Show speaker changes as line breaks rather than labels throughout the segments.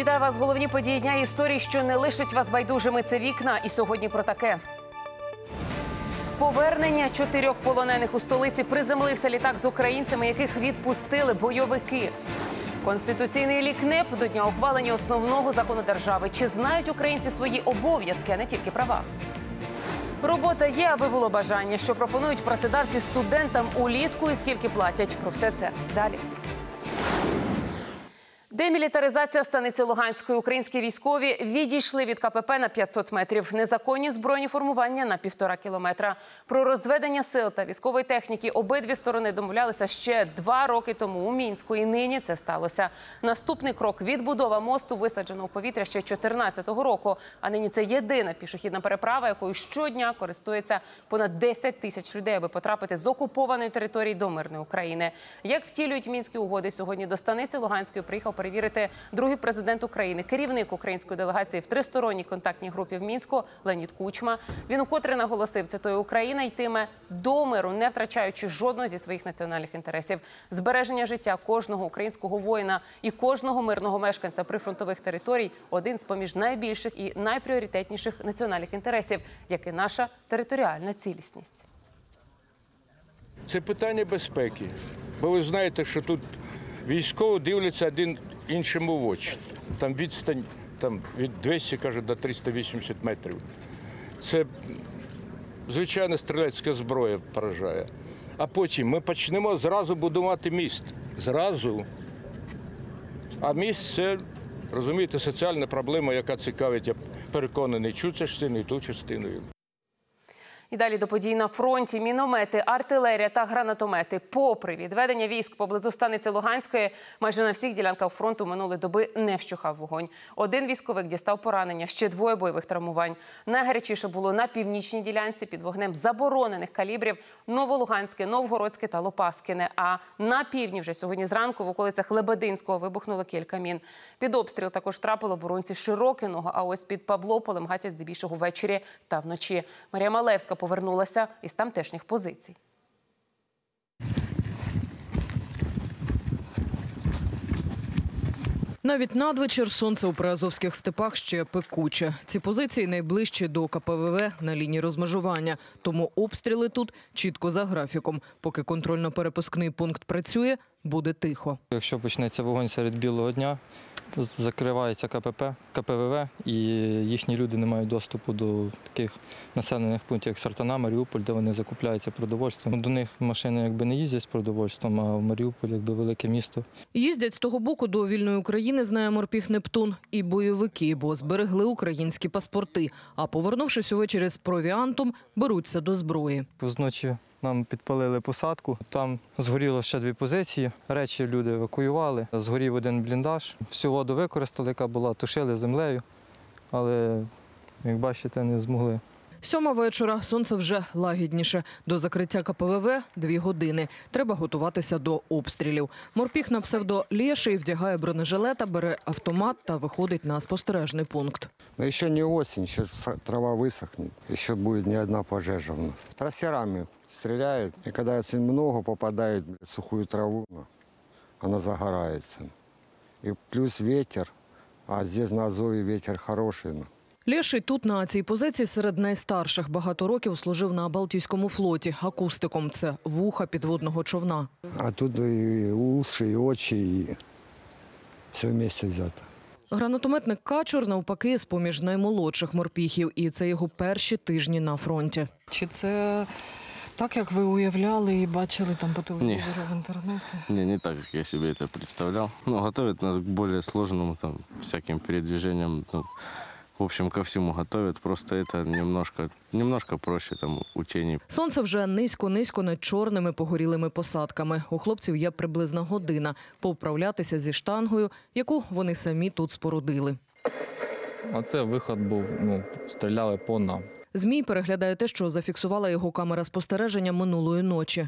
Вітаю вас! Головні події дня і історії, що не лишать вас байдужими. Це «Вікна». І сьогодні про таке. Повернення 4 полонених у столиці. Приземлився літак з українцями, яких відпустили бойовики. Конституційний лік НЕП до дня ухвалення основного закону держави. Чи знають українці свої обов'язки, а не тільки права? Робота є, аби було бажання. Що пропонують працедавці студентам улітку і скільки платять? Про все це далі. Демілітаризація станиці Луганської. Українські військові відійшли від КПП на 500 метрів. Незаконні збройні формування на 1,5 кілометра. Про розведення сил та військової техніки обидві сторони домовлялися ще 2 роки тому у Мінську. І нині це сталося. Наступний крок – відбудова мосту, висадженого в повітря ще 2014 року. А нині це єдина пішохідна переправа, якою щодня користується понад 10 тисяч людей, аби потрапити з окупованої території до мирної України. Як втілюють Мінські угоди, сьогодні до станиці Луганської приїхав перевірити другий президент України, керівник української делегації в тристоронній контактній групі в Мінську Леонід Кучма. Він укотре наголосив, цитую, Україна йтиме до миру, не втрачаючи жодного зі своїх національних інтересів. Збереження життя кожного українського воїна і кожного мирного мешканця прифронтових територій – один з поміж найбільших і найпріоритетніших національних інтересів, як і наша територіальна цілісність.
Це питання безпеки. Бо ви знаєте, що тут військові дивляться один іншому в очі. Там відстань від 200, каже, до 380 метрів. Це звичайна стрілецька зброя поражає. А потім ми почнемо зразу будувати міст. Зразу. А міст – це, розумієте, соціальна проблема, яка цікавить, я переконаний, цю частину і ту частину.
І далі до подій на фронті. Міномети, артилерія та гранатомети. Попри відведення військ поблизу станиці Луганської, майже на всіх ділянках фронту минулої доби не вщухав вогонь. Один військовик дістав поранення, ще 2 бойових травмувань. Найгарячіше було на північній ділянці під вогнем заборонених калібрів Новолуганське, Новгородське та Лопаскіне. А на півдні вже сьогодні зранку в околицях Лебединського вибухнуло кілька мін. Під обстріл також трапили оборонці Широкиного, а ось під Павлополем гатять здебільшого ввечері та вночі. Марія Малевська повернулася із тамтешніх позицій.
Навіть надвечір сонце у приазовських степах ще пекуче. Ці позиції найближчі до КПВВ на лінії розмежування. Тому обстріли тут чітко за графіком. Поки контрольно-перепускний пункт працює, буде тихо.
Якщо почнеться вогонь серед білого дня, закривається КПВВ, і їхні люди не мають доступу до таких населених пунктів, як Сартана, Маріуполь, де вони закупляються продовольством. До них машини не їздять з продовольством, а в Маріуполь велике місто.
Їздять з того боку до вільної України, знає морпіг «Нептун», і бойовики, бо зберегли українські паспорти. А повернувшись увечері з провіантом, беруться до зброї.
Зночі нам підпалили посадку, там згоріло ще 2 позиції, речі люди евакуювали, згорів 1 бліндаж. Всю воду використали, яка була, тушили землею, але, як бачите, не змогли.
7 вечора, сонце вже лагідніше. До закриття КПВВ 2 години. Треба готуватися до обстрілів. Морпіг на псевдо Лєший вдягає бронежилета, бере автомат та виходить на спостережний пункт.
Ще не осінь, ще трава висохне, ще буде не одна пожежа у нас. Трассерами стріляють, і коли дуже багато попадає в суху траву, вона загорається. І плюс вітер, а тут на Азові вітер хороший.
Лєший тут, на цій позиції, серед найстарших. Багато років служив на Балтійському флоті. Акустиком – це вуха підводного човна.
А тут і уші, і очі, і все в місці взято.
Гранатометник Качур, навпаки, з-поміж наймолодших морпіхів. І це його перші тижні на фронті.
Чи це так, як ви уявляли і бачили там по телевізору, в інтернеті?
Ні, не так, як я собі це представляв. Готують нас к більш складному, всяким передвиженням. В общем, ко всему готовят, просто это немножко проще учений.
Сонце вже низько-низько над чорними погорілими посадками. У хлопців є приблизна година повправлятися зі штангою, яку вони самі тут спорудили.
Оце виход був, стріляли по нам.
ЗМІ переглядає те, що зафіксувала його камера спостереження минулої ночі.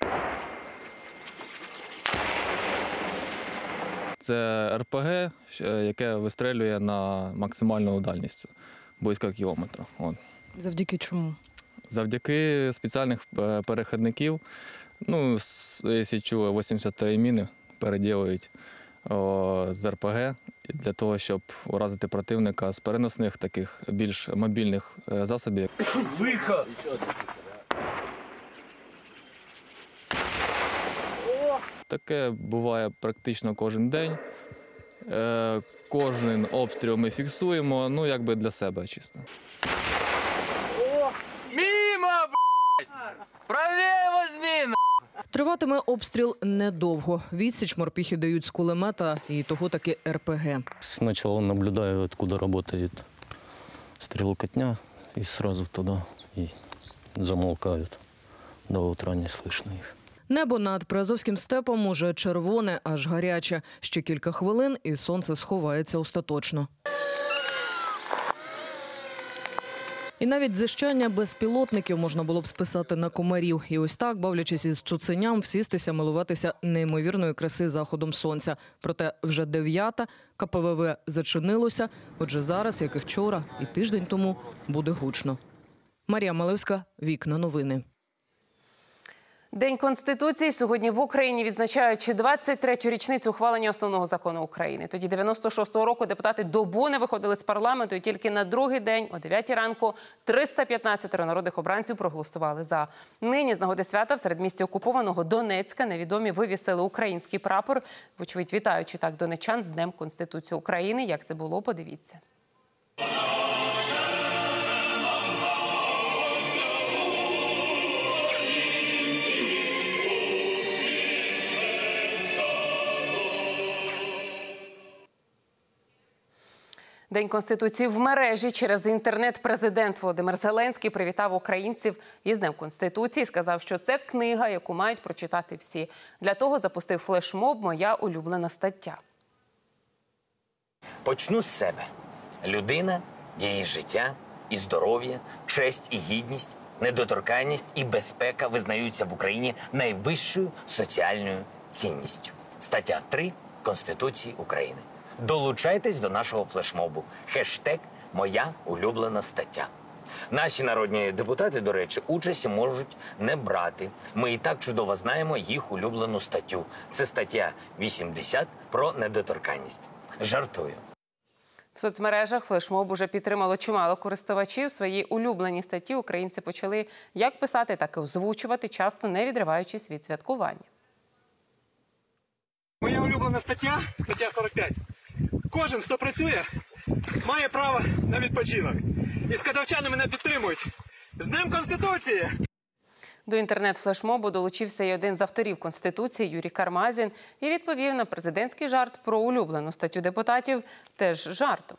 Це РПГ, яке вистрелює на максимальну дальність, близько кілометра.
Завдяки чому?
Завдяки спеціальних перехідників. Якщо чули, 83 міни переділують з РПГ для того, щоб уразити противника з переносних таких більш мобільних засобів.
Виход!
Таке буває практично кожен день. Кожен обстріл ми фіксуємо, ну якби для себе чисто.
Мимо, блядь! Правее возьми,
Триватиме обстріл недовго. Відсіч морпіхи дають з кулемета і того таки РПГ.
Сначала наблюдаю, откуда работает стрелокотня, и сразу туда и замолкают. До утра не слышно их.
Небо над Приазовським степом уже червоне, аж гаряче. Ще кілька хвилин і сонце сховається остаточно. І навіть зищання безпілотників можна було б списати на комарів. І ось так, бавлячись із цуценям, всістися милуватися неймовірної краси заходом сонця. Проте вже 9-та, КПВВ зачинилося. Отже, зараз, як і вчора, і тиждень тому, буде гучно. Марія Малевська, Вікна новини.
День Конституції сьогодні в Україні відзначають 23-ю річницю ухвалення основного закону України. Тоді 96-го року депутати добу не виходили з парламенту і тільки на другий день о 9-й ранку 315 народних обранців проголосували за. Нині з нагоди свята в середмісті окупованого Донецька невідомі вивісили український прапор, вочевидь вітаючи так донеччан з Днем Конституції України. Як це було, подивіться. День Конституції в мережі. Через інтернет президент Володимир Зеленський привітав українців із Днем Конституції. Сказав, що це книга, яку мають прочитати всі. Для того запустив флешмоб «Моя улюблена стаття».
Почну з себе. Людина, її життя і здоров'я, честь і гідність, недоторканність і безпека визнаються в Україні найвищою соціальною цінністю. Стаття 3 Конституції України. Долучайтесь до нашого флешмобу. Хештег «Моя улюблена стаття». Наші народні депутати, до речі, участі можуть не брати. Ми і так чудово знаємо їх улюблену статтю. Це стаття 80 про недоторканність. Жартую.
В соцмережах флешмоб уже підтримало чимало користувачів. Свої улюблені статті українці почали як писати, так і озвучувати, часто не відриваючись від святкування.
Моя улюблена стаття, стаття 45. Кожен, хто працює, має право на відпочинок. І скадовчани мене підтримують. З Днем Конституції!
До інтернет-флешмобу долучився й один з авторів Конституції Юрій Кармазін і відповів на президентський жарт про улюблену статтю депутатів теж жартом.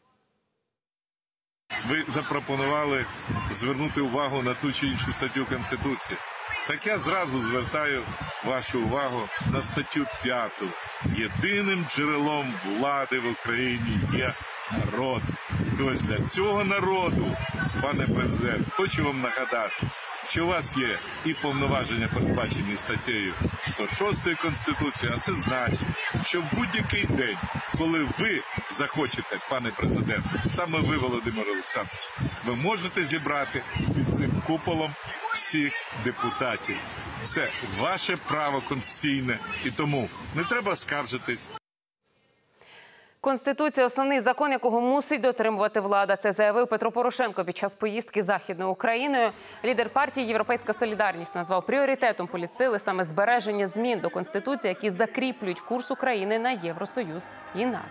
Ви запропонували звернути увагу на ту чи іншу статтю Конституції. Так я зразу звертаю вашу увагу на статтю 5. Єдиним джерелом влади в Україні є народ. І ось для цього народу, пане президент, хочу вам нагадати, що у вас є і повноваження, передбачені статтею 106 Конституції, а це значить, що в будь-який день, коли ви захочете, пане президент, саме ви, Володимир Олександрович, ви можете зібрати під цим куполом всіх депутатів. Це ваше право конституційне, і тому не треба скаржитись.
Конституція – основний закон, якого мусить дотримувати влада. Це заявив Петро Порошенко під час поїздки Західною Україною. Лідер партії «Європейська солідарність» назвав пріоритетом політсили саме збереження змін до Конституції, які закріплюють курс України на Євросоюз і НАТО.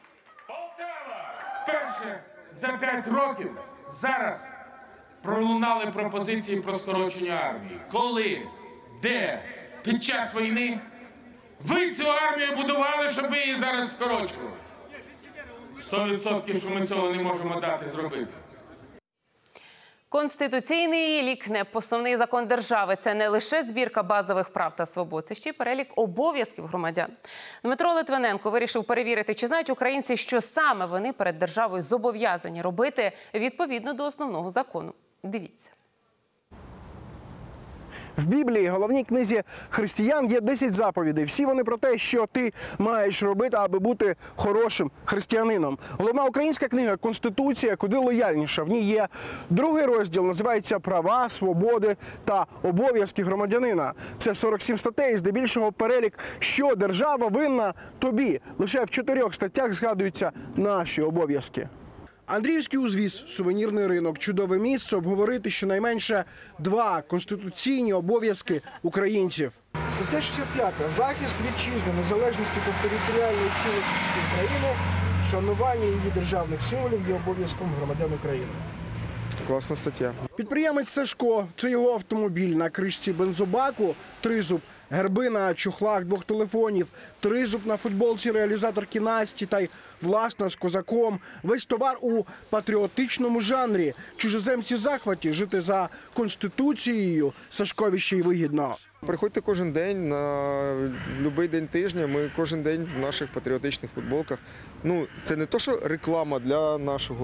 Вперше за 5 років зараз пролунали пропозиції про скорочення армії. Коли? Де? Під час війни? Ви цю армію будували, щоб ви її зараз скорочували. 100%, що ми цього не можемо дати зробити.
Конституційний лік НЕП – основний закон держави. Це не лише збірка базових прав та свобод, це ще й перелік обов'язків громадян. Дмитро Литвиненко вирішив перевірити, чи знають українці, що саме вони перед державою зобов'язані робити відповідно до основного закону. Дивіться.
В Біблії, головній книзі християн, є 10 заповідей. Всі вони про те, що ти маєш робити, аби бути хорошим християнином. Головна українська книга «Конституція» куди лояльніша. В ній є другий розділ, називається «Права, свободи та обов'язки громадянина». Це 47 статей, здебільшого перелік, що держава винна тобі. Лише в 4 статтях згадуються наші обов'язки. Андріївський узвіз, сувенірний ринок, чудове місце обговорити щонайменше 2 конституційні обов'язки українців. Стаття 65. Захист вітчизни, незалежності та територіальної цілісності України, шанування її державних символів є обов'язком громадян України. Класна стаття. Підприємець Сашко – це його автомобіль. На кришці бензобаку – тризуб. Герби на чохлах 2 телефонів, тризуб на футболці реалізаторки Насті та й власна з козаком. Весь товар у патріотичному жанрі. Чужоземці в захваті, жити за Конституцією Сашкові ще й вигідно.
Приходьте кожен день, на будь-який день тижня, ми кожен день в наших патріотичних футболках. Ну, це не то, що реклама для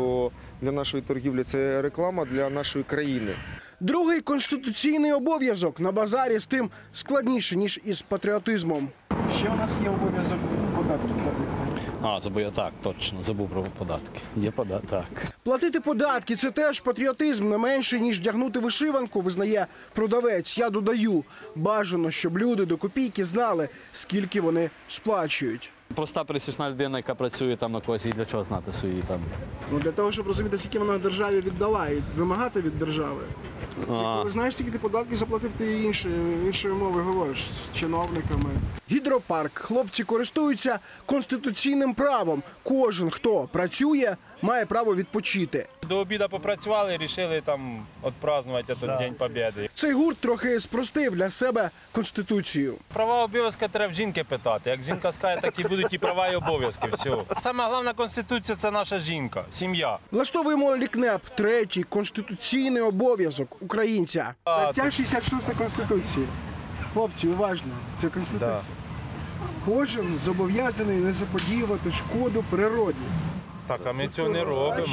нашої торгівлі, це реклама для нашої країни.
Другий конституційний обов'язок на базарі з тим складніше, ніж із патріотизмом. Ще у нас є обов'язок податки платити.
Так, точно, забув про податки. Є податок.
Платити податки – це теж патріотизм, не менше, ніж вдягнути вишиванку, визнає продавець. Я додаю, бажано, щоб люди до копійки знали, скільки вони сплачують.
Проста пересічна людина, яка працює там на когось, і для чого знати свої там.
Ну, для того, щоб розуміти, скільки вона державі віддала, і вимагати від держави. Коли знаєш, скільки ти податків заплатив, ти іншою мовою говориш з чиновниками. Гідропарк. Хлопці користуються конституційним правом. Кожен, хто працює, має право відпочити.
До обіду попрацювали і вирішили там відпразднувати цей День Побєди.
Цей гурт трохи спростив для себе Конституцію.
Права обов'язки треба в жінки питати. Як жінка скаже, так і будуть і права, і обов'язки. Все. Саме головна Конституція – це наша жінка, сім'я.
Влаштовуємо лікнеп. Третій конституційний обов'язок українця. Стаття 66 Конституції. Хлопці, уважно, це Конституція. Да. Кожен зобов'язаний не заподіювати шкоду природі.
Так, а ми цього не робимо.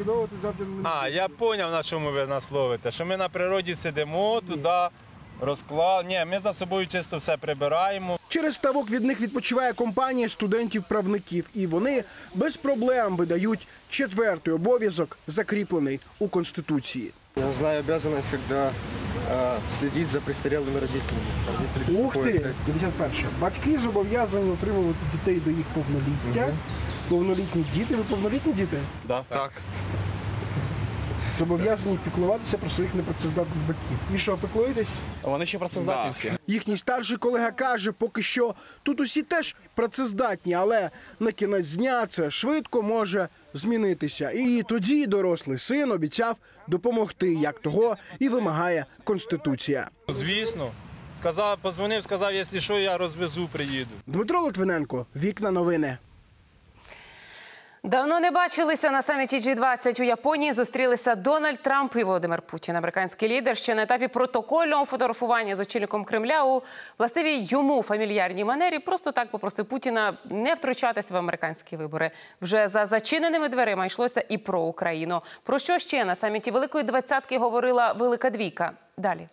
Я зрозумів, на чому ви нас ловите. Що ми на природі сидимо, туди розклад. Ні, ми за собою чисто все прибираємо.
Через ставок від них відпочиває компанія студентів-правників. І вони без проблем видають 4-й обов'язок, закріплений у Конституції.
Я знаю обов'язаність, коли слідити за престарілими родителями.
Ух ти! 51. Батьки зобов'язані утримувати дітей до їх повноліття. Повнолітні діти. Ви повнолітні діти?
Так.
Зобов'язані піклуватися про своїх непрацездатних батьків. І що, піклуєтесь?
Вони ще працездатні всі.
Їхній старший колега каже, поки що тут усі теж працездатні, але на кінець дня це швидко може змінитися. І тоді дорослий син обіцяв допомогти, як того і вимагає Конституція.
Звісно. Позвонив, сказав, якщо що, я розвезу, приїду.
Дмитро Литвиненко, Вікна новини.
Давно не бачилися на саміті G20 у Японії. Зустрілися Дональд Трамп і Володимир Путін. Американський лідер ще на етапі протокольного фотографування з очільником Кремля у властивій йому фамільярній манері просто так попросив Путіна не втручатися в американські вибори. Вже за зачиненими дверима йшлося і про Україну. Про що ще на саміті Великої Двадцятки говорила Велика Двійка? Далі.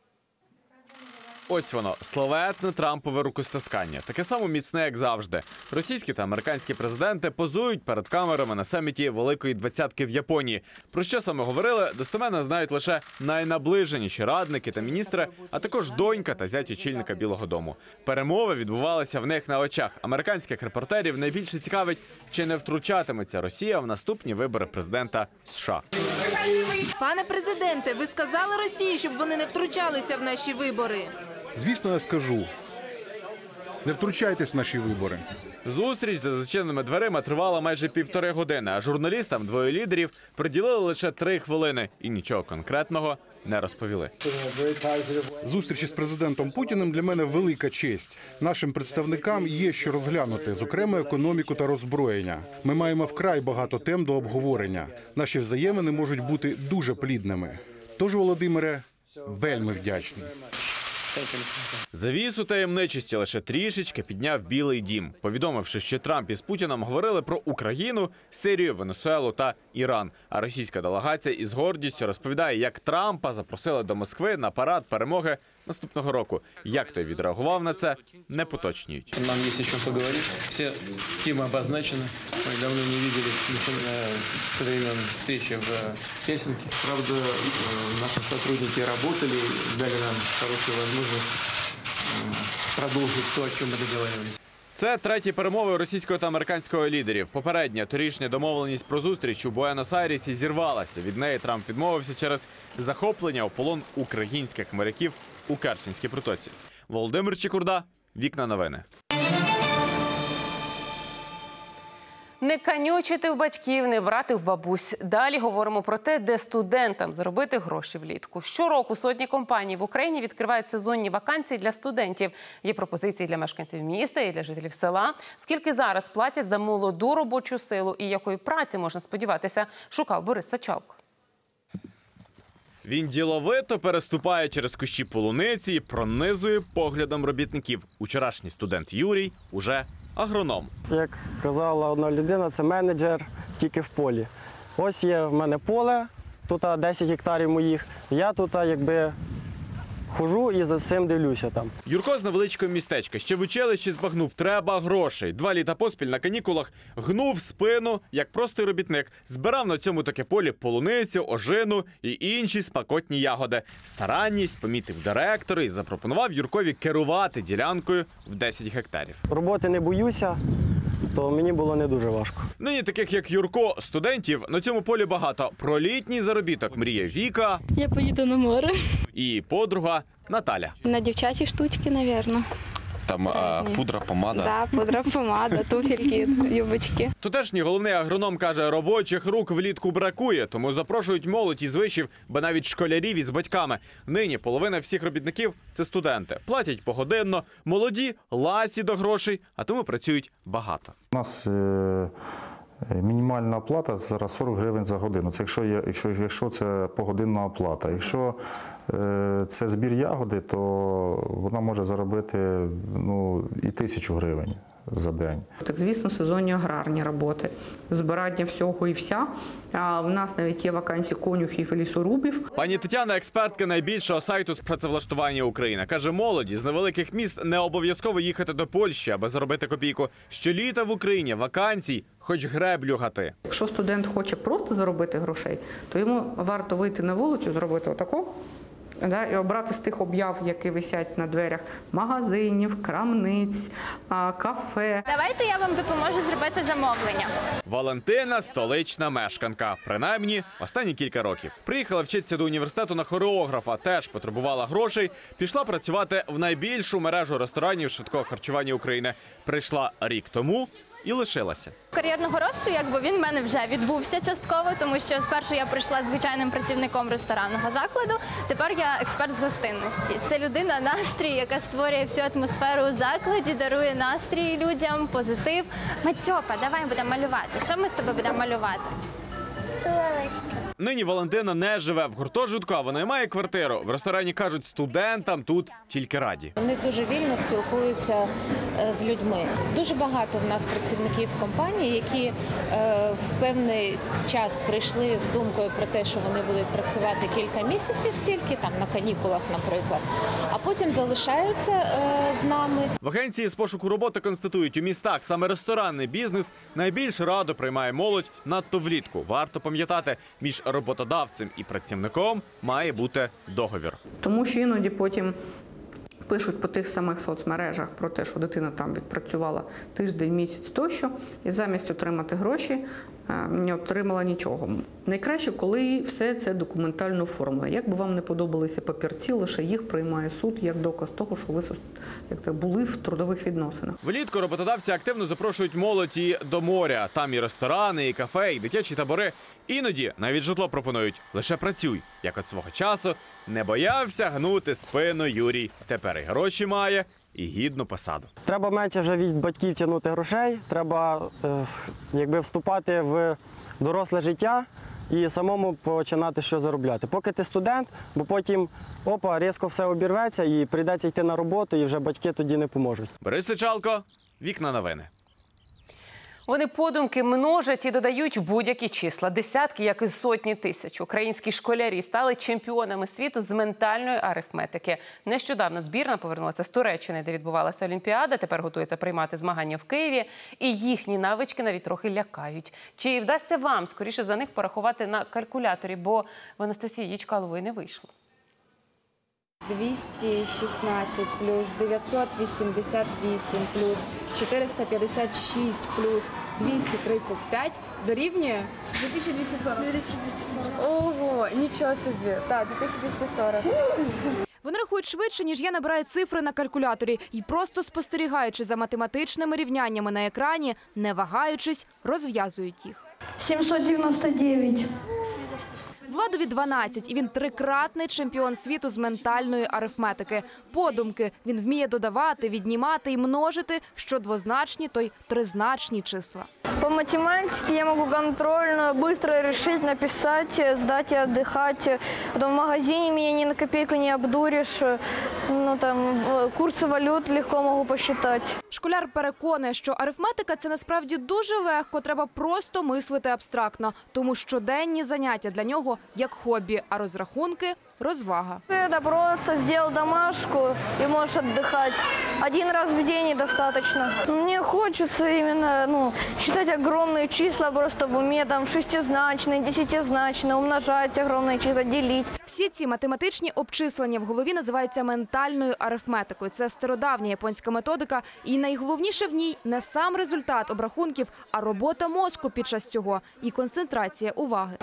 Ось воно, славетне Трампове рукостискання. Таке само міцне, як завжди. Російські та американські президенти позують перед камерами на саміті Великої Двадцятки в Японії. Про що саме говорили, достеменно знають лише найнаближеніші радники та міністри, а також донька та зять очільника Білого дому. Перемови відбувалися в них на очах. Американських репортерів найбільше цікавить, чи не втручатиметься Росія в наступні вибори президента США.
Пане президенте, ви сказали Росії, щоб вони не втручалися в наші вибори?
Звісно, я скажу. Не втручайтесь в наші вибори.
Зустріч за зачиненими дверима тривала майже 1,5 години, а журналістам двоє лідерів приділили лише 3 хвилини і нічого конкретного не розповіли.
Зустрічі з президентом Путіним для мене велика честь. Нашим представникам є що розглянути, зокрема економіку та роззброєння. Ми маємо вкрай багато тем до обговорення. Наші взаємини можуть бути дуже плідними. Тож, Володимире, вельми вдячний.
Завісу таємничості лише трішечки підняв Білий дім, повідомивши, що Трамп із Путіним говорили про Україну, Сирію, Венесуелу та Іран. А російська делегація із гордістю розповідає, як Трампа запросили до Москви на парад перемоги наступного року. Як той відреагував на це, не поточнюють.
Нам є о чому поговорити. Всі теми обозначені. Ми давно не бачили з времен зустрічі в Хельсинки. Правда, наші сотрудники працювали, дали нам хорошу можливість продовжити те, о чому ми домовлялися.
Це треті перемови російського та американського лідерів. Попередня торічня домовленість про зустріч у Буенос-Айресі зірвалася. Від неї Трамп відмовився через захоплення у полон українських моряків у Керченській протоці. Володимир Чекурда, Вікна новини.
Не канючити в батьків, не брати в бабусь. Далі говоримо про те, де студентам заробити гроші влітку. Щороку сотні компаній в Україні відкривають сезонні вакансії для студентів. Є пропозиції для мешканців міста і для жителів села. Скільки зараз платять за молоду робочу силу і якої праці можна сподіватися, шукав Борис Сачалко.
Він діловито переступає через кущі полуниці і пронизує поглядом робітників. Учорашній студент Юрій уже агроном.
Як казала одна людина, це менеджер тільки в полі. Ось є в мене поле, тут 10 гектарів моїх. Я тут якби хожу і за цим дивлюся там.
Юрко з невеличкого містечка. Ще в училищі збагнув, треба грошей. 2 літа поспіль на канікулах гнув спину, як простий робітник. Збирав на цьому таке полі полуницю, ожину і інші спекотні ягоди. Старанність помітив директор і запропонував Юркові керувати ділянкою в 10 гектарів.
Роботи не боюся, то мені було не дуже важко.
Нині таких, як Юрко, студентів на цьому полі багато. Про літній заробіток мріє Віка.
Я поїду на море.
І подруга Наталя.
На дівчачі штучки, мабуть.
Там пудра, помада.
Так, пудра, помада, туфельки, юбочки.
Тутешній головний агроном каже, робочих рук влітку бракує, тому запрошують молодь із вишів, бо навіть школярів із батьками. Нині половина всіх робітників – це студенти. Платять погодинно, молоді – ласі до грошей, а тому працюють багато.
У нас мінімальна оплата зараз 40 гривень за годину. Це якщо це погодинна оплата. Якщо це збір ягоди, то вона може заробити і 1000 гривень за день.
Так, звісно, сезонні аграрні роботи, збирання всього і вся. А в нас навіть є вакансії конюхів і лісорубів.
Пані Тетяна – експертка найбільшого сайту з працевлаштування України. Каже, молоді з невеликих міст не обов'язково їхати до Польщі, аби заробити копійку. Щоліта в Україні вакансій хоч греблю гати.
Якщо студент хоче просто заробити грошей, то йому варто вийти на вулицю, зробити отако, і обрати з тих об'яв, які висять на дверях магазинів, крамниць, кафе.
Давайте я вам допоможу зробити замовлення.
Валентина – столична мешканка. Принаймні, останні кілька років. Приїхала вчитися до університету на хореографа, теж потребувала грошей. Пішла працювати в найбільшу мережу ресторанів швидкого харчування України. Прийшла рік тому і лишилася.
Кар'єрного росту, він в мене вже відбувся частково, тому що спершу я прийшла звичайним працівником ресторанного закладу, тепер я експерт з гостинності. Це людина настрій, яка створює всю атмосферу у закладі, дарує настрій людям, позитив. Матьопа, давай будемо малювати. Що ми з тобою будемо малювати?
Нині Валентина не живе в гуртожитку, а вона має квартиру. В ресторані кажуть, студентам тут тільки раді.
Вони дуже вільно спілкуються з людьми. Дуже багато в нас працівників компанії, які в певний час прийшли з думкою про те, що вони будуть працювати кілька місяців тільки, там на канікулах, наприклад, а потім залишаються з нами.
В агенції з пошуку роботи констатують, у містах саме ресторанний бізнес найбільш радо приймає молодь надто влітку. Варто пам'ятати, між роботодавцем і працівником має бути договір.
Тому що іноді потім пишуть по тих самих соцмережах про те, що дитина там відпрацювала тиждень, місяць тощо, і замість отримати гроші не отримала нічого. Найкраще, коли все це документально оформлено. Як би вам не подобалися папірці, лише їх приймає суд як доказ того, що ви були в трудових відносинах.
Влітку роботодавці активно запрошують молодь і до моря. Там і ресторани, і кафе, і дитячі табори. Іноді навіть житло пропонують. Лише працюй. Як от свого часу не боявся гнути спину Юрій. Тепер і гроші має, і гідну посаду.
Треба менше вже від батьків тягнути грошей, треба вступати в доросле життя, і самому починати що заробляти. Поки ти студент, бо потім опа, різко все обірветься і прийдеться йти на роботу, і вже батьки тоді не поможуть.
Борис Сичалко, Вікна новини.
Вони подумки множать і додають будь-які числа. Десятки, як і сотні тисяч. Українські школярі стали чемпіонами світу з ментальної арифметики. Нещодавно збірна повернулася з Туреччини, де відбувалася Олімпіада. Тепер готується приймати змагання в Києві. І їхні навички навіть трохи лякають. Чи вдасться вам скоріше за них порахувати на калькуляторі? Бо в Анастасії Ячкалової не вийшло.
216 плюс 988 плюс 456 плюс 235 дорівнює 2240. Ого, нічого собі. Так, 2240.
Вони рахують швидше, ніж я набираю цифри на калькуляторі. І просто спостерігаючи за математичними рівняннями на екрані, не вагаючись, розв'язують їх.
799.
Владові 12, і він трикратний чемпіон світу з ментальної арифметики. Подумки він вміє додавати, віднімати і множити що двозначні, то й тризначні числа.
По математике я могу контрольную быстро решить, написать, сдать и отдыхать. Потом в магазине меня ни на копейку не обдуришь. Ну, там, курсы валют легко могу посчитать.
Школяр переконує, що арифметика – це насправді дуже легко, треба просто мислити абстрактно. Тому щоденні заняття для нього як хобі, а розрахунки – розвага.
Это просто сделал домашку и можешь отдыхать. Один раз в день недостаточно. Мне хочется именно считать огромные числа просто в уме, там шестизначные, десятизначные, умножать огромные числа, делить.
Всі ці математичні обчислення в голові називаються ментальною арифметикою. Це стародавня японська методика, і найголовніше в ній не сам результат обрахунків, а робота мозку під час цього і концентрація уваги.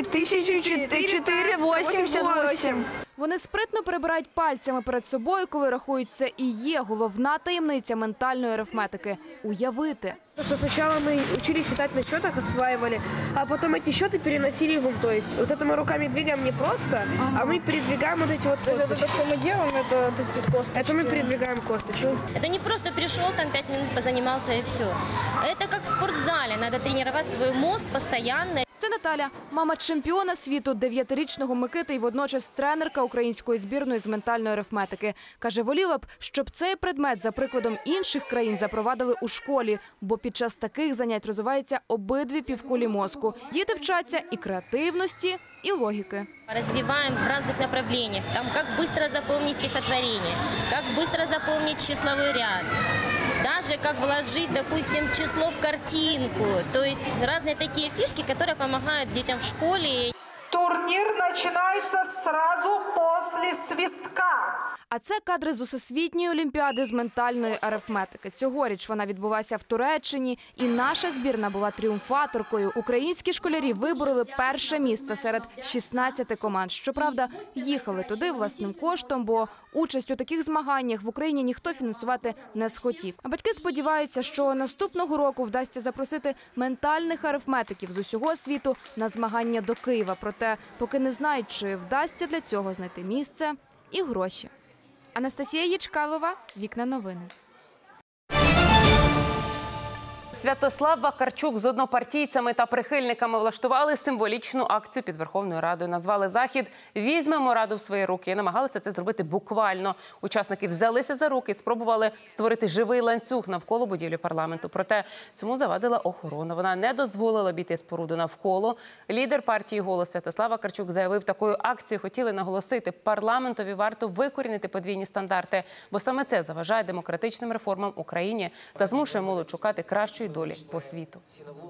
3488.
Вони спритно перебирають пальцями перед собою, коли рахують. Це і є головна таємниця ментальної арифметики – уявити.
Спочатку ми вчили считать на счетах, осваивали, а потом эти счеты переносили в ум. То есть вот это мы руками двигаем не просто, а мы передвигаем вот эти вот косточки. Это что мы делаем, это косточки. Это мы передвигаем косточки.
Это не просто пришел, там 5 минут позанимался и все. Это как в спортзале, надо тренировать свой мозг постоянно.
Це Наталя, мама чемпіона світу 9-річного Микити і водночас тренерка української збірної з ментальної арифметики. Каже, воліла б, щоб цей предмет за прикладом інших країн запровадили у школі, бо під час таких занять розвиваються обидві півкулі мозку. Діти вчаться і креативності, і логіки.
Развиваем в разных направлениях. Там, как быстро запомнить стихотворение, как быстро запомнить числовой ряд. Даже как вложить, допустим, число в картинку. То есть разные такие фишки, которые помогают детям в школе.
Турнир начинается сразу после свистка.
А це кадри з Усесвітньої олімпіади з ментальної арифметики. Цьогоріч вона відбулася в Туреччині, і наша збірна була тріумфаторкою. Українські школярі вибороли перше місце серед 16 команд. Щоправда, їхали туди власним коштом, бо участь у таких змаганнях в Україні ніхто фінансувати не схотів. А батьки сподіваються, що наступного року вдасться запросити ментальних арифметиків з усього світу на змагання до Києва. Проте, поки не знають, чи вдасться для цього знайти місце і гроші. Анастасія Ячкалова, Вікна новини.
Святослав Вакарчук з однопартійцями та прихильниками влаштували символічну акцію під Верховною Радою. Назвали захід «Візьмемо Раду в свої руки» і намагалися це зробити буквально. Учасники взялися за руки і спробували створити живий ланцюг навколо будівлі парламенту. Проте цьому завадила охорона. Вона не дозволила обійти споруду навколо. Лідер партії «Голос» Святослав Вакарчук заявив, такою акцією хотіли наголосити, парламентові варто викорінити подвійні стандарти, бо саме це заважає демократичним реформам в Україні та змушує молодь шукати кращої долі по світу.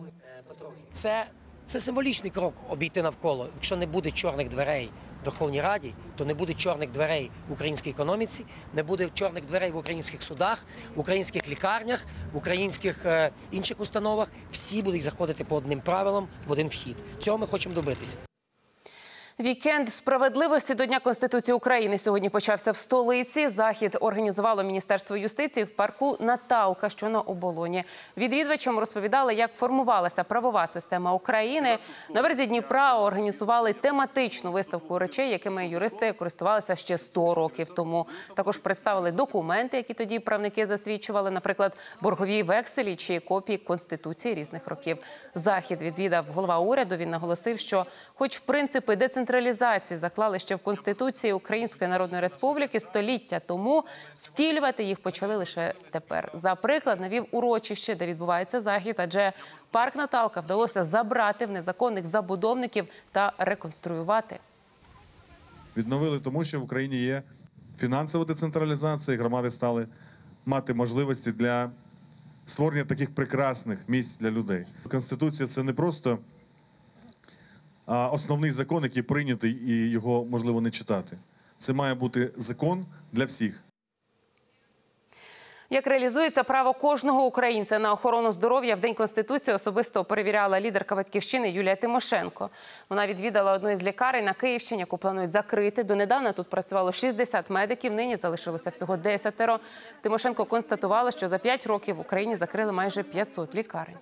Це символічний крок обійти навколо. Якщо не буде чорних дверей в Верховній Раді, то не буде чорних дверей в українській економіці, не буде чорних дверей в українських судах, в українських лікарнях, в українських інших установах. Всі будуть заходити по одним правилам в один вхід. Цього ми хочемо добитися.
Вікенд справедливості до Дня Конституції України сьогодні почався в столиці. Захід організувало Міністерство юстиції в парку Наталка, що на Оболоні. Відвідувачам розповідали, як формувалася правова система України. На березі Дніпра організували тематичну виставку речей, якими юристи користувалися ще 100 років тому. Також представили документи, які тоді правники засвідчували, наприклад, боргові векселі чи копії Конституції різних років. Захід відвідав голова уряду. Він наголосив, що хоч принципи децентралізації заклали ще в Конституції Української Народної Республіки століття тому, втілювати їх почали лише тепер. За приклад навів урочище, де відбувається захід, адже парк Наталка вдалося забрати в незаконних забудовників та реконструювати.
Відновили тому, що в Україні є фінансова децентралізація, і громади стали мати можливості для створення таких прекрасних місць для людей. Конституція – це не просто основний закон, який прийнятий, і його можливо не читати. Це має бути закон для всіх.
Як реалізується право кожного українця на охорону здоров'я, в День Конституції особисто перевіряла лідерка «Батьківщини» Юлія Тимошенко. Вона відвідала одну із лікарень на Київщині, яку планують закрити. Донедавна тут працювало 60 медиків, нині залишилося всього 10. Тимошенко констатувала, що за 5 років в Україні закрили майже 500 лікарень.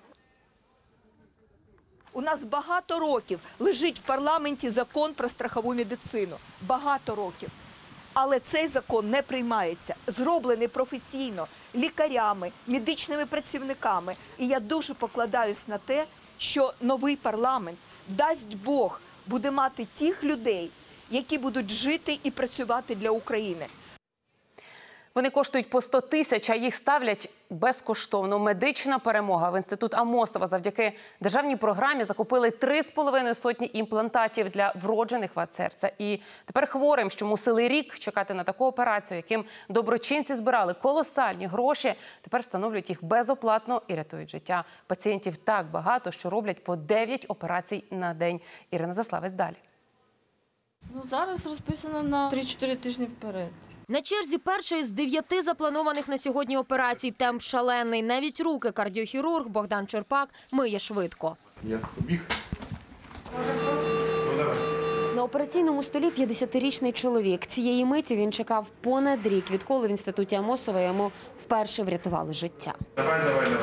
У нас багато років лежить в парламенті закон про страхову медицину. Багато років. Але цей закон не приймається. Зроблений професійно, лікарями, медичними працівниками. І я дуже покладаюсь на те, що новий парламент, дасть Бог, буде мати тих людей, які будуть жити і працювати для України.
Вони коштують по 100 тисяч, а їх ставлять безкоштовно. Медична перемога. В інститут Амосова завдяки державній програмі закупили 3,5 сотні імплантатів для вроджених вад серця. І тепер хворим, що мусили рік чекати на таку операцію, яким доброчинці збирали колосальні гроші, тепер встановлюють їх безоплатно і рятують життя. Пацієнтів так багато, що роблять по 9 операцій на день. Ірина Заславець далі.
Зараз розписано на 3-4 тижні вперед.
На черзі перша із 9 запланованих на сьогодні операцій. Темп шалений. Навіть руки кардіохірург Богдан Черпак миє швидко.
Я побіг.
На операційному столі 50-річний чоловік. Цієї миті він чекав понад рік, відколи в інституті Амосова йому вперше врятували життя.
Давай.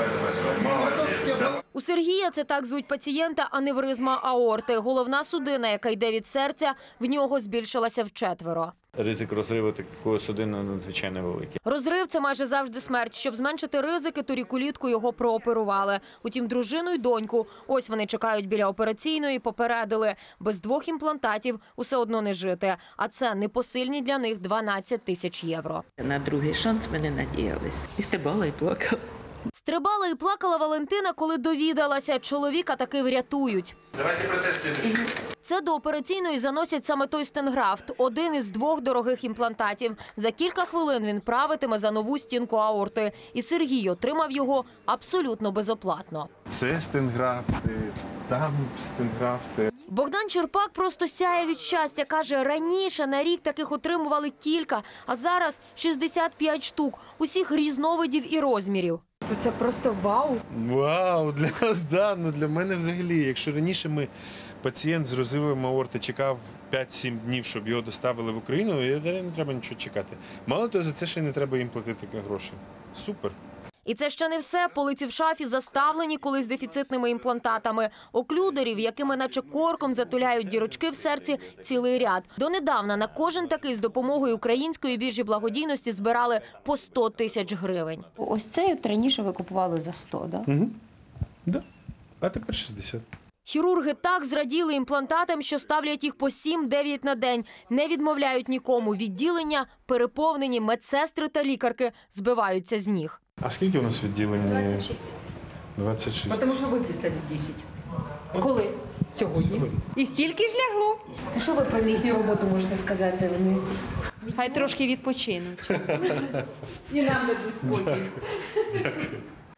У Сергія це так звуть пацієнта аневризма аорти. Головна судина, яка йде від серця, в нього збільшилася вчетверо.
Ризик розриву такої судини надзвичайно великий.
Розрив – це майже завжди смерть. Щоб зменшити ризики, торік улітку його прооперували. Утім, дружину й доньку, ось вони чекають біля операційної, попередили. Без 2 імплантатів усе одно не жити. А це непосильні для них 12 тисяч євро.
На другий шанс ми не надіялись. І стрибала, і плакала.
Стрибала і плакала Валентина, коли довідалася. Чоловіка таки врятують.
Давайте процес слідуючий.
Це до операційної заносять саме той стенграфт. Один із 2 дорогих імплантатів. За кілька хвилин він правитиме за нову стінку аорти. І Сергій отримав його абсолютно безоплатно.
Це стенграфти, там стенграфти.
Богдан Черпак просто сяє від щастя. Каже, раніше на рік таких отримували кілька, а зараз 65 штук. Усіх різновидів і розмірів.
Це просто вау.
Вау, для нас, да. Ну, для мене взагалі. Якщо раніше пацієнт з розривом аорти чекав 5-7 днів, щоб його доставили в Україну, і далі не треба нічого чекати. Мало того, за це ще й не треба їм платити гроші. Супер.
І це ще не все. Полиці в шафі заставлені колись дефіцитними імплантатами. Оклюдерів, якими наче корком затуляють дірочки в серці, цілий ряд. Донедавна на кожен такий з допомогою Української біржі благодійності збирали по 100 тисяч гривень. Ось цей от раніше ви купували за 100, да?
Угу. Да. А тепер 60.
Хірурги так зраділи імплантатам, що ставлять їх по 7-9 на день. Не відмовляють нікому. Відділення переповнені, медсестри та лікарки збиваються з ніг.
А скільки у нас відділень?
26.
26.
Тому що виписали 10. Коли? Сьогодні. І стільки ж лягло.
Що ви про їхню роботу можете сказати?
Хай трошки відпочинуть. І нам дадуть спокій.
Дякую.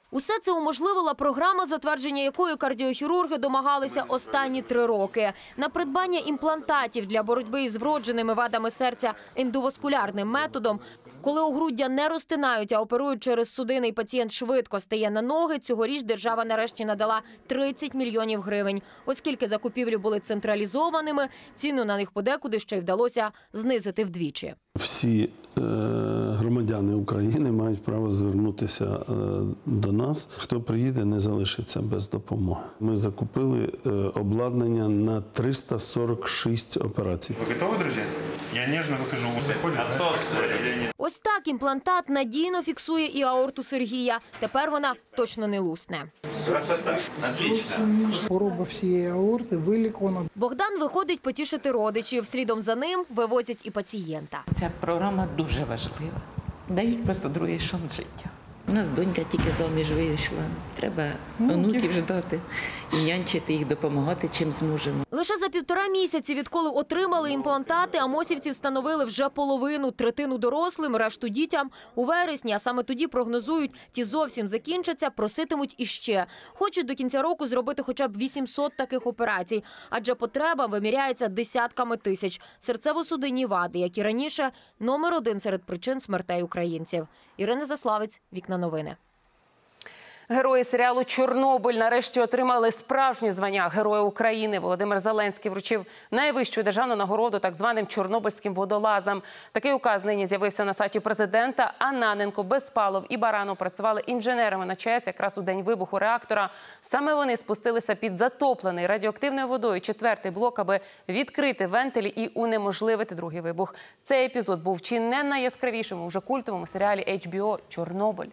Усе це уможливила програма, затвердження якої кардіохірурги домагалися останні 3 роки. На придбання імплантатів для боротьби із вродженими вадами серця ендоваскулярним методом, коли огруддя не розтинають, а оперують через судини і пацієнт швидко стає на ноги, цьогоріч держава нарешті надала 30 мільйонів гривень. Оскільки закупівлі були централізованими, ціну на них подекуди ще й вдалося знизити вдвічі.
Всі громадяни України мають право звернутися до нас. Хто приїде, не залишиться без допомоги. Ми закупили обладнання на 346 операцій.
Ви готові, друзі? Я ніжно викажу
Ось так імплантат надійно фіксує і аорту Сергія. Тепер вона точно не лусне.
Красота. Отлично.
Хвороба всієї аорти вилікована.
Богдан виходить потішити родичів. Слідом за ним вивозять і пацієнта.
Ця програма дуже важлива. Дають просто другий шанс життя. У нас донька тільки заміж вийшла. Треба онуків ждати і нянчити їх, допомагати чим зможемо.
Лише за 1,5 місяці, відколи отримали імплантати, амосівці встановили вже половину, третину дорослим, решту дітям. У вересні, а саме тоді прогнозують, ті зовсім закінчаться, проситимуть іще. Хочуть до кінця року зробити хоча б 800 таких операцій, адже потреба виміряється десятками тисяч. Серцево-судинні вади, як і раніше, номер 1 серед причин смертей українців. Ірина Заславець, Вікна Новини.
Герої серіалу «Чорнобиль» нарешті отримали справжні звання Героя України. Володимир Зеленський вручив найвищу державну нагороду так званим чорнобильським водолазам. Такий указ нині з'явився на сайті президента. Ананенко, Безпалов і Баранов працювали інженерами на ЧАЕС якраз у день вибуху реактора. Саме вони спустилися під затоплений радіоактивною водою 4-й блок, аби відкрити вентилі і унеможливити другий вибух. Цей епізод був чи не найяскравішим у вже культовому серіалі HBO «Чорнобиль».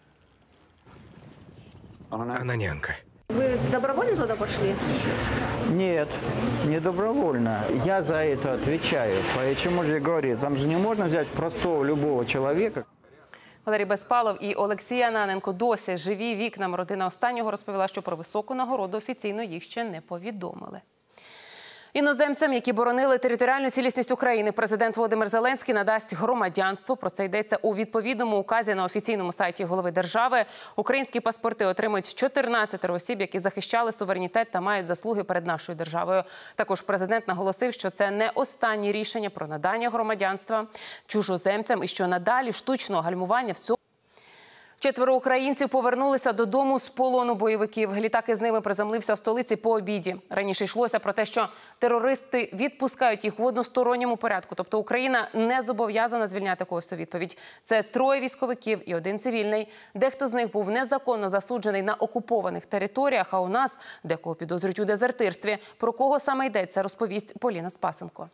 Ананенко.
Вы добровольно туда пошли?
Нет, не добровольно. Я за это отвечаю. Почему же говорю, там же не можно взять простого любого человека.
Валерій Безпалов і Олексій Ананенко досі живі. Вікнам родина останнього розповіла, що про високу нагороду офіційно їх ще не повідомили. Іноземцям, які боронили територіальну цілісність України, президент Володимир Зеленський надасть громадянство. Про це йдеться у відповідному указі на офіційному сайті голови держави. Українські паспорти отримують 14 осіб, які захищали суверенітет та мають заслуги перед нашою державою. Також президент наголосив, що це не останнє рішення про надання громадянства чужоземцям і що надалі штучного гальмування в цьому. 4 українців повернулися додому з полону бойовиків. Літак із ними приземлився в столиці по обіді. Раніше йшлося про те, що терористи відпускають їх в односторонньому порядку. Тобто Україна не зобов'язана звільняти когось у відповідь. Це 3 військовиків і 1 цивільний. Дехто з них був незаконно засуджений на окупованих територіях, а у нас декого підозрюють у дезертирстві. Про кого саме йдеться, розповість Поліна Спасенко.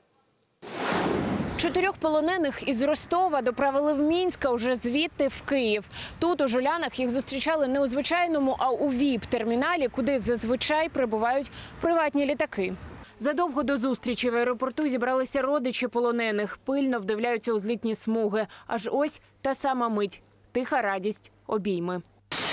4 полонених із Ростова доправили в Мінськ, а вже звідти в Київ. Тут у Жулянах їх зустрічали не у звичайному, а у ВІП-терміналі, куди зазвичай прибувають приватні літаки. Задовго до зустрічі в аеропорту зібралися родичі полонених, пильно вдивляються у злітні смуги. Аж ось та сама мить. Тиха радість, обійми.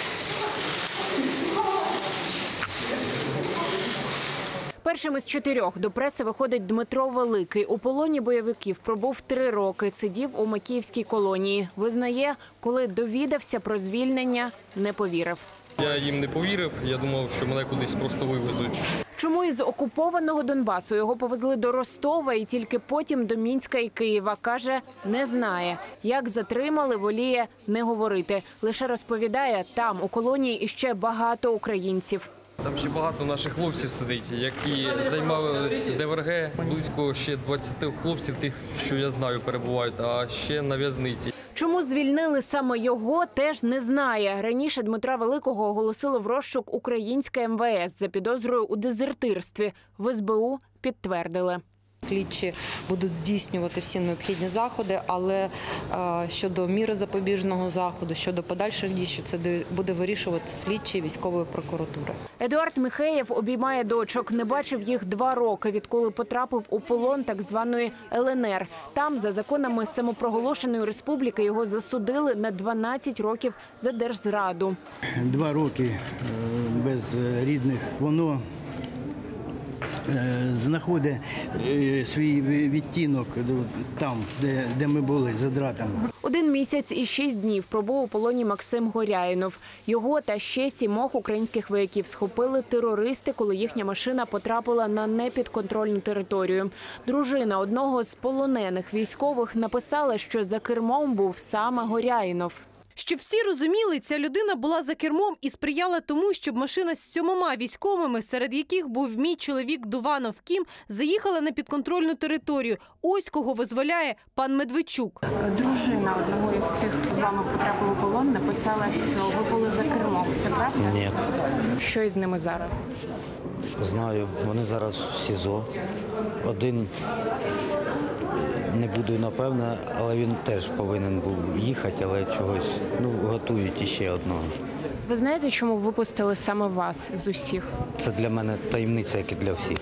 Першим із 4 до преси виходить Дмитро Великий. У полоні бойовиків пробув 3 роки, сидів у Макіївській колонії. Визнає, коли довідався про звільнення, не повірив.
Я їм не повірив, я думав, що мене кудись просто вивезуть.
Чому із окупованого Донбасу його повезли до Ростова і тільки потім до Мінська і Києва, каже, не знає. Як затримали, воліє не говорити. Лише розповідає, там у колонії іще багато українців.
Там ще багато наших хлопців сидить, які займалися ДВРГ. Близько ще 20 хлопців, тих, що я знаю, перебувають, а ще на в'язниці.
Чому звільнили саме його, теж не знає. Раніше Дмитра Великого оголосило в розшук українське МВС за підозрою у дезертирстві. В СБУ підтвердили.
Слідчі будуть здійснювати всі необхідні заходи, але щодо міри запобіжного заходу, щодо подальших дій, що це буде вирішувати слідчі військової прокуратури.
Едуард Михеєв обіймає дочок. Не бачив їх 2 роки, відколи потрапив у полон так званої ЛНР. Там, за законами самопроголошеної республіки, його засудили на 12 років за держзраду.
2 роки без рідних. Воно
знаходить свій відтінок там, де ми були, за дратами.
1 місяць і 6 днів пробув у полоні Максим Горяїнов. Його та ще 7 українських вояків схопили терористи, коли їхня машина потрапила на непідконтрольну територію. Дружина одного з полонених військових написала, що за кермом був саме Горяїнов.
Щоб всі розуміли, ця людина була за кермом і сприяла тому, щоб машина з 7 військовими, серед яких був мій чоловік Дуванов Кім, заїхала на підконтрольну територію. Ось кого визволяє пан Медведчук.
Дружина одного із тих, з вами потрапив у полон, написала, що ви були за кермом. Це правда?
Ні.
Що із ними зараз?
Знаю, вони зараз в СІЗО. Один, не буду напевне, але він теж повинен був їхати, але чогось, готують іще одного.
Ви знаєте, чому випустили саме вас з усіх?
Це для мене таємниця, як і для всіх.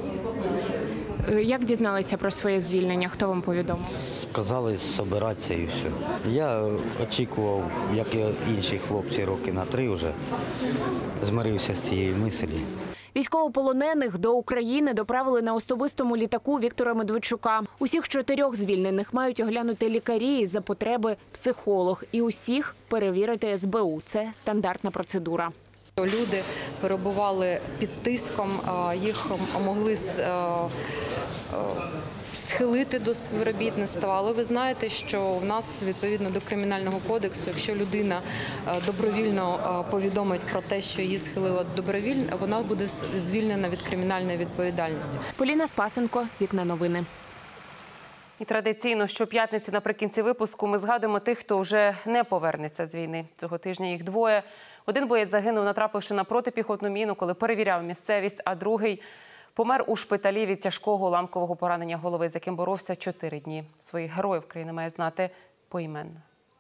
Як дізналися про своє звільнення? Хто вам повідомив?
Сказали збиратися і все. Я очікував, як і інші хлопці, роки на 3 вже, змирився з цією мислі.
Військовополонених до України доправили на особистому літаку Віктора Медведчука. Усіх 4 звільнених мають оглянути лікарі і за потреби психолог. І усіх перевірити СБУ. Це стандартна процедура.
Люди перебували під тиском, їх могли схилити до співробітництва. Але ви знаєте, що в нас, відповідно до Кримінального кодексу, якщо людина добровільно повідомить про те, що її схилило добровільно, вона буде звільнена від кримінальної відповідальності.
Поліна Спасенко, Вікна новини.
І традиційно щоп'ятниці наприкінці випуску ми згадуємо тих, хто вже не повернеться з війни. Цього тижня їх 2. Один боєць загинув, натрапивши на протипіхотну міну, коли перевіряв місцевість, а другий помер у шпиталі від тяжкого уламкового поранення голови, з яким боровся 4 дні. Своїх героїв країна має знати поіменно.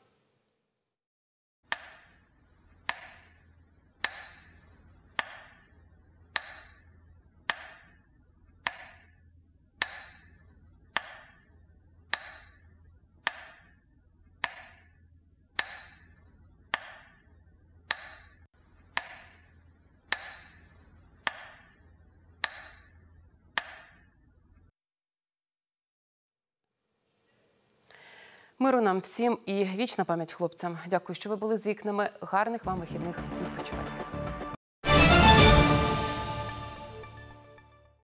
Миру нам всім і вічна пам'ять хлопцям. Дякую, що ви були з вікнами. Гарних вам вихідних. Відпочивайте.